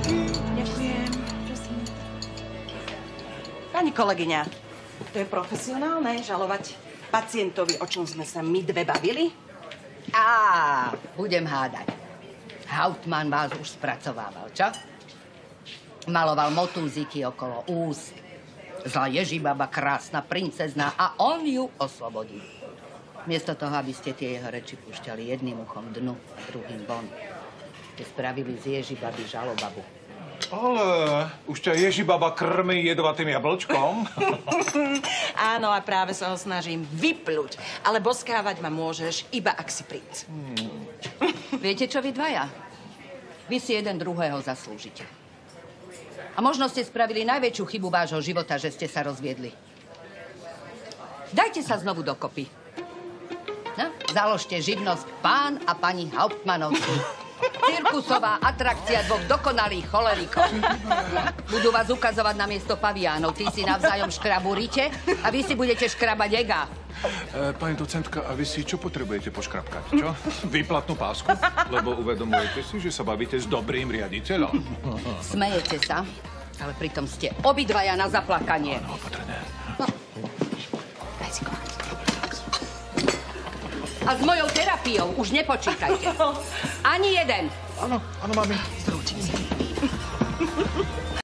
Ďakujem. Prosím. Pani kolegyňa, to je profesionálne žalovať pacientovi, o čom sme sa my dve bavili? Budem hádať. Hauptmann vás už spracovával, čo? Maloval motúziky okolo úst. Zlá Ježibaba, krásna princezná a on ju oslobodí. Miesto toho, aby ste tie jeho reči púšťali jedným uchom dnu a druhým von. Ste spravili z Ježibaby žalobabu. Ale už ťa Ježibaba krmí jedovatým jablčkom. Áno, a práve sa ho snažím vypľuť. Ale boskávať ma môžeš, iba ak si princ. Viete čo, vy dvaja? Vy si jeden druhého zaslúžite. A možno ste spravili najväčšiu chybu vášho života, že ste sa rozviedli. Dajte sa znovu dokopy. No, založte živnosť pán a pani Hauptmannovci. Cirkusová atrakcia dvoch dokonalých cholerikov. Budú vás ukazovať na miesto paviánov. Ty si navzájom škraburíte a vy si budete škrabať ega. Pani docentka, a vy si čo potrebujete poškrapkať, čo? Výplatnú pásku? Lebo uvedomujete si, že sa bavíte s dobrým riaditeľom. Smejete sa, ale pritom ste obidvaja na zaplakanie. Áno, opatrne. Daj si koláč. A s mojou terapiou už nepočítajte. Ani jeden. Áno, mami. Zrúčim si.